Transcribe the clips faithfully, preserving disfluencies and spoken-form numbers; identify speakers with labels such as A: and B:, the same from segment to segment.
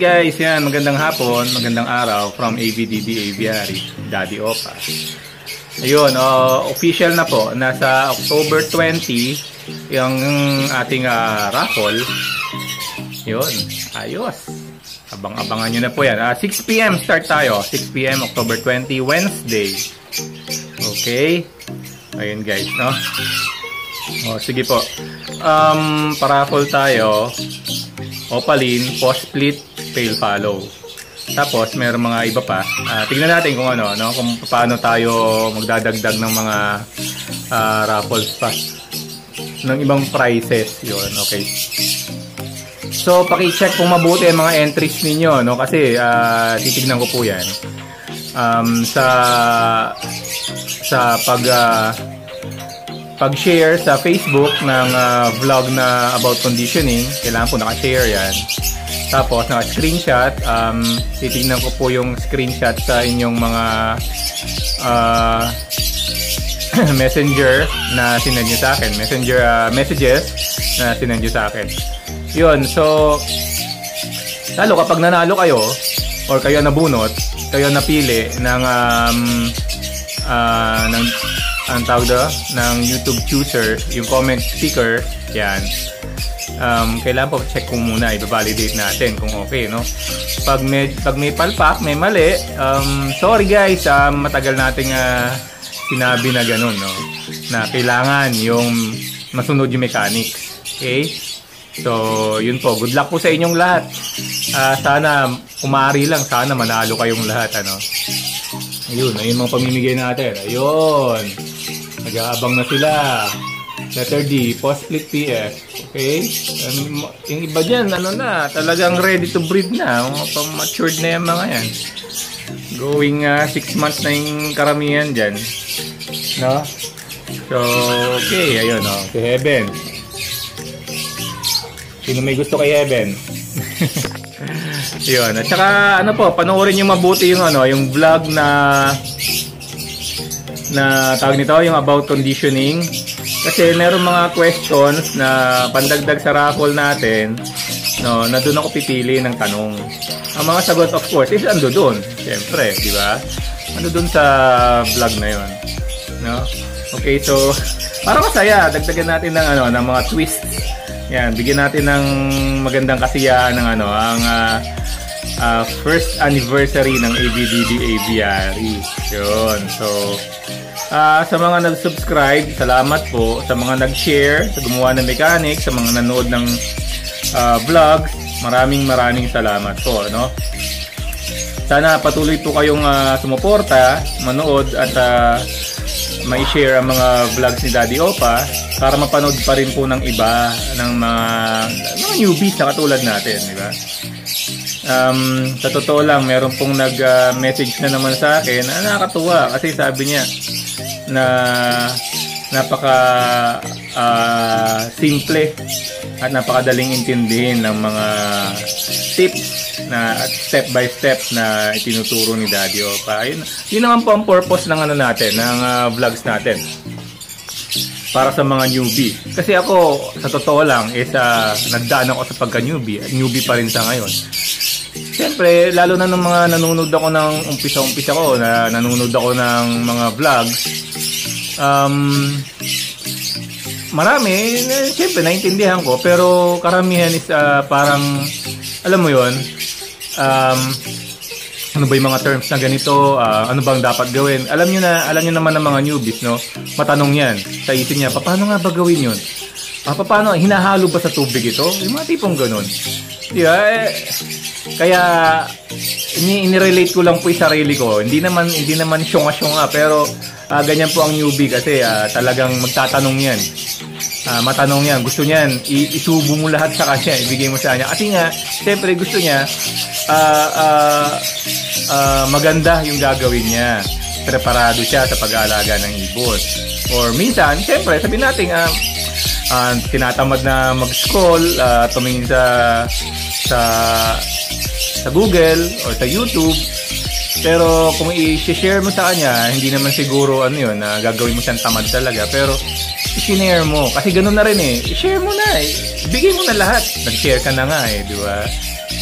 A: guys, yan, magandang hapon, magandang araw from A V D D Aviary, Daddy Oppa. Ayun, uh, official na po, nasa October twenty yung ating uh, raffle. Yun, ayos. Abang-abangan nyo na po yan. Uh, six p m start tayo, six p m October twenty, Wednesday. Okay, ayun guys, no? O, sige po. Um, paraffle tayo. Opalin, post split, fail follow. Tapos meron mga iba pa. Uh, tignan natin kung ano, no, kung paano tayo magdadagdag ng mga uh, raffles pa ng ibang prices. 'Yon, okay. So paki-check kung mabuti ang mga entries ninyo, no, kasi uh, titignan ko po 'yan. Um, sa sa pag uh, pag-share sa Facebook ng uh, vlog na about conditioning, kailangan po naka-share yan. Tapos naka-screenshot, um, titignan ko po yung screenshot sa inyong mga uh, messenger na sinend nyo sa akin. Messenger uh, messages na sinend nyo sa akin. Yun, so lalo kapag nanalo kayo or kayo nabunot, kayo napili ng um, uh, ng ang tawag do, ng YouTube chooser, yung comment sticker, yan. Um, kailangan po check ko muna, i-validate natin kung okay, no? Pag may, pag may palpak, may mali, um, sorry guys, um, matagal nating uh, sinabi na ganun, no? Na kailangan yung masunod yung mechanics. Okay? So, yun po. Good luck po sa inyong lahat. Uh, sana, umari lang, sana manalo kayong lahat, ano? Ayun, ayun mga pamimigay natin. Ayun. Nag-aabang na sila. Letter D, post split P F. Okay? Um, yung iba dyan, ano na, talagang ready to breed na. Mga matured na yung mga yan. Going six uh, months na yung karamihan dyan. No? So, okay. Ayun, no? Si Heaven. Sino may gusto kay Heaven? Yun. At saka, ano po, panoorin nyo mabuti yung, ano, yung vlog na na tawag nito, yung about conditioning. Kasi meron mga questions na pandagdag sa raffle natin, no, na doon ako pipili ng tanong. Ang mga sagot, of course, is ando doon. Siyempre, di ba? Ando doon sa vlog na yun. No? Okay, so, para masaya, dagdagan natin ng, ano, ng mga twists. Yan, bigyan natin ng magandang kasiyahan ng ano, ang uh, uh, first anniversary ng A V D D Aviary. Yun. So, uh, sa mga nag-subscribe, salamat po. Sa mga nag-share, sa gumawa ng mechanic, sa mga nanood ng uh, vlog, maraming maraming salamat po, no? Sana patuloy po kayong uh, sumuporta, manood at uh, may share ang mga vlogs ni Daddy Oppa para mapanood pa rin po ng iba, ng mga, mga newbies na katulad natin, di ba? Um, sa totoo lang, meron pong nag-message uh, na naman sa akin na nakakatuwa kasi sabi niya na napaka uh, simple at napakadaling intindihin ng mga tips na step by step na itinuturo ni Daddy Oppa. Yun, yun naman po ang purpose ng ano natin, ng uh, vlogs natin. Para sa mga newbie. Kasi ako, sa totoo lang, is uh, nagdaan ako sa pagka-newbie. Newbie pa rin sa ngayon. Siyempre, lalo na ng mga nanonood ako ng umpisa-umpisa ko, na nanonood ako ng mga vlogs, um, marami, siyempre, naintindihan ko, pero karamihan is uh, parang, alam mo yon, um, ano ba yung mga terms na ganito, uh, ano bang dapat gawin? Alam nyo na, alam nyo naman ng mga newbies, no? Matanong yan sa isip niya, paano nga ba gawin yun? Ah, paano, hinahalo ba sa tubig ito? Yung mga tipong ganun. Yeah, eh, kaya, ini-relate ko lang po yung sarili ko. Hindi naman, hindi naman syonga-syonga, pero uh, ganyan po ang newbie kasi uh, talagang magtatanong yan. Uh, matanong yan, gusto niyan, isubo mo lahat sa kanya, ibigay mo sa kanya. Kasi nga, siyempre gusto niya, uh, uh, uh, maganda yung gagawin niya. Preparado siya sa pag-aalaga ng ibon. Or minsan, siyempre, sabihin natin, uh, uh, tinatamad na mag-scroll, uh, tumingin sa, sa, sa Google or sa YouTube. Pero kung i-share mo sa kanya, hindi naman siguro ano yun, na gagawin mo siyang tamad talaga. Pero i-share mo. Kasi ganun na rin eh. I-share mo na eh. Bigay mo na lahat. Nag-share ka na nga eh, di ba?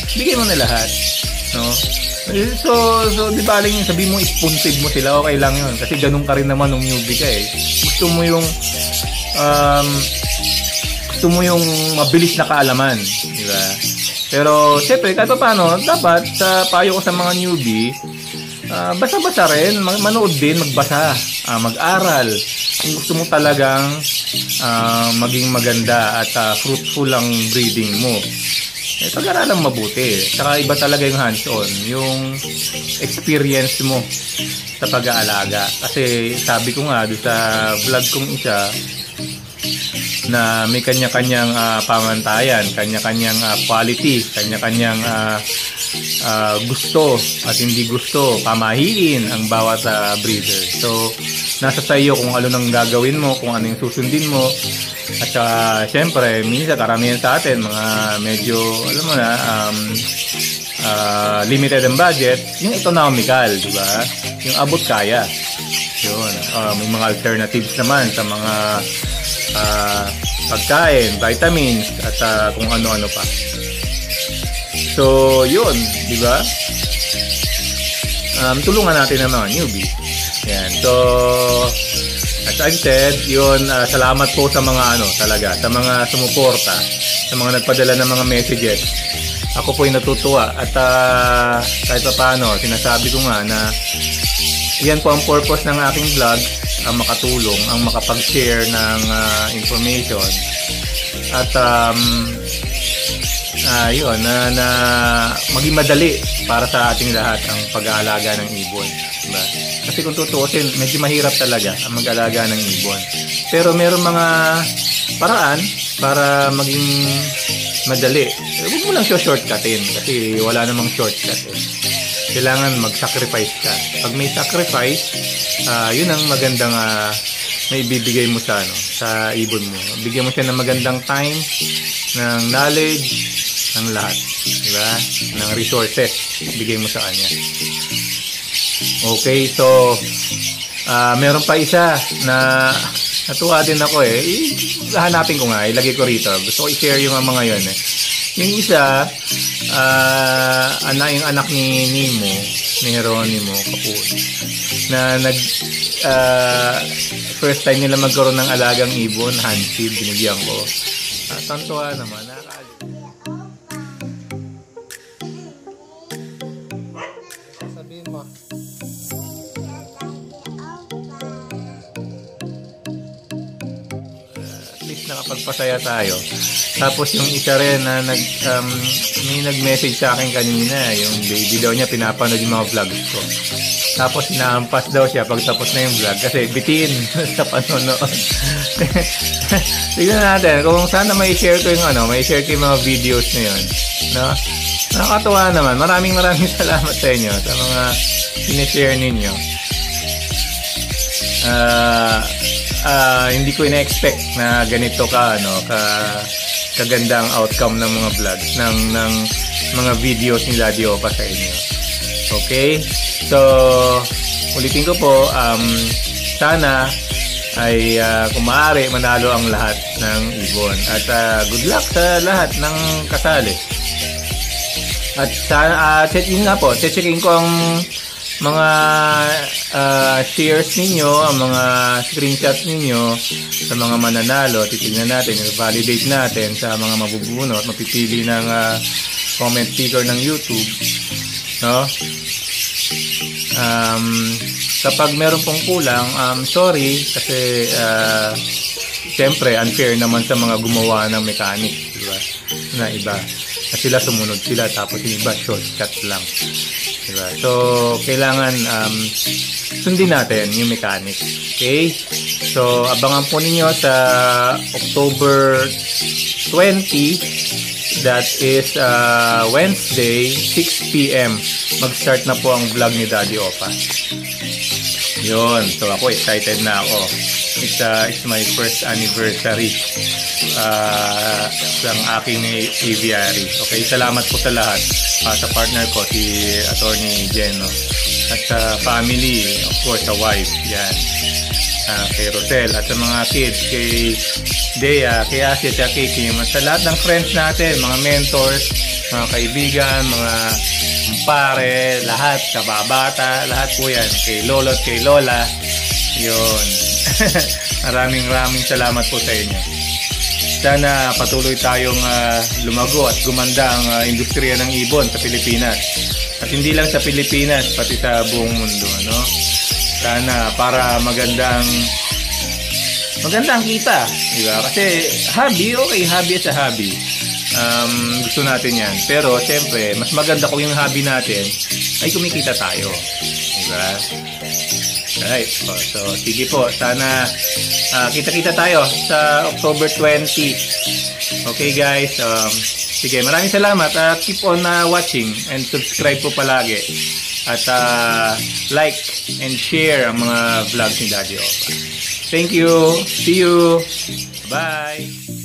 A: bigay mo na lahat, no? So, so di ba aling sabi mo spoon-feed mo sila, okay lang yun. Kasi ganun ka rin naman nung newbie ka eh. Gusto mo yung, um, gusto mo yung mabilis na kaalaman, di ba? Pero, syempre, kahit pa paano, dapat sa payo ko sa mga newbie, uh, basa-basa rin, manood din, magbasa, uh, mag-aral. Kung gusto mo talagang uh, maging maganda at uh, fruitful ang breeding mo, eh, pag-aralang mabuti. Saka iba talaga yung hands-on, yung experience mo sa pag-aalaga. Kasi sabi ko nga, doon sa vlog kong isa, na may kanya-kanyang uh, pamantayan, kanya-kanyang uh, quality, kanya-kanyang uh, uh, gusto at hindi gusto, pamahiin ang bawat uh, breeder. So, nasa sa iyo kung ano nang gagawin mo, kung ano yung susundin mo. At saka, syempre, minsan karamihan sa atin, mga medyo, alam mo na, um, uh, limited ang budget, yung economical, di ba? Yung abot kaya. Yun. Uh, may mga alternatives naman sa mga uh, pagkain, vitamins, at uh, kung ano-ano pa. So, yun, di ba? Um, tulungan natin ang mga newbie. Yan. So, as I've said, yun, uh, salamat po sa mga ano, talaga, sa mga sumuporta, sa mga nagpadala ng mga messages. Ako po ay natutuwa at uh, kahit pa paano, sinasabi ko nga na yan po ang purpose ng aking vlog, ang makatulong, ang makapag-share ng uh, information. At um, uh, yun, na, na maging madali para sa ating lahat ang pag-aalaga ng ibon. Diba? Kasi kung tutuusin, medyo mahirap talaga ang mag-alaga ng ibon. Pero meron mga paraan para maging madali. Huwag mo lang siya shortcutin kasi wala namang shortcut. Eh. Kailangan mag-sacrifice ka. Pag may sacrifice, uh, yun ang magandang uh, may ibibigay mo sa, ano, sa ibon mo. Bigyan mo siya ng magandang time, ng knowledge, ng lahat. Diba? Ng resources. Bigay mo sa kanya. Okay, so uh, meron pa isa na natuwa din ako eh. Hanapin ko nga, ilagay ko rito. Gusto ko i-share yung mga yun eh. Yung isa, uh, anak, yung anak ni Nemo, ni Jeronimo Kapun, na nag uh, first time nila magkaroon ng alagang ibon, handfeed, binigyan ko. Uh, tantuwa naman, nakakaalit. Sabihin mo. Nakapagpasaya tayo. Tapos yung isa rin na nag, um, may nag-message sa akin kanina, yung baby daw niya pinapanood yung mga vlogs ko. Tapos inaampas daw siya pag tapos na yung vlog kasi bitin sa panonood. Tignan natin kung sana may share ko yung ano, may share ko yung mga videos na yun. No? Nakakatuwa naman. Maraming maraming salamat sa inyo sa mga sinishare ninyo. Ah... Uh, Uh, hindi ko ina-expect na ganito ka ano ka kaganda ang outcome ng mga vlogs ng ng mga videos ni Daddy Oppa sa inyo. Okay? So, ulitin ko po, um, sana ay uh, kung maaari manalo ang lahat ng ibon at uh, good luck sa lahat ng kasali. At sana uh, check in nga po, checkin ko ang mga uh, shares ninyo, ang mga screenshots ninyo sa mga mananalo. Titignan natin, i-validate natin sa mga mabubunot, mapipili ng uh, comment sticker ng YouTube, no? Um, kapag meron pong kulang, um, sorry kasi uh, siyempre unfair naman sa mga gumawa ng mechanic, diba? Na iba na sila sumunod sila tapos yung iba shortcut lang. Diba? So, kailangan um, sundin natin yung mechanic. Okay? So, abangan po ninyo sa October twentieth. That is uh, Wednesday, six p m Mag-start na po ang vlog ni Daddy Oppa. Yun. So, ako excited na ako. It's, uh, it's my first anniversary uh, ng aking aviary. Okay, salamat po sa lahat. Uh, sa partner ko, si Attorney Jeno. At sa family, of course, sa wife. Yan. Uh, kay Rosel. At sa mga kids, kay Dea, kay Asia, kay Kim. At sa lahat ng friends natin, mga mentors, mga kaibigan, mga pare, lahat, kababata, lahat po yan. Kay lolo at kay lola. Yun. Maraming maraming salamat po sa inyo. Sana patuloy tayong uh, lumago at gumanda ang uh, industriya ng ibon sa Pilipinas. At hindi lang sa Pilipinas, pati sa buong mundo, no? Sana para magandang magandang kita, di ba? Kasi hobby, okay, hobby as a hobby. Um, gusto natin yan. Pero siyempre, mas maganda kung yung hobby natin ay kumikita tayo. Diba? Alright. So, so sige po. Sana uh, kita-kita tayo sa October twentieth. Okay guys. Um, sige, maraming salamat. Uh, keep on uh, watching and subscribe po palagi. At uh, like and share ang mga vlogs ni Daddy Oppa. Thank you. See you. Bye.